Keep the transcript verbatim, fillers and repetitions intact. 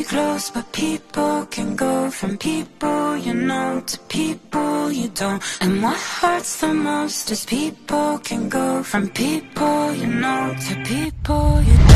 close, but people can go from people you know to people you don't. And what hurts the most is people can go from people you know to people you don't.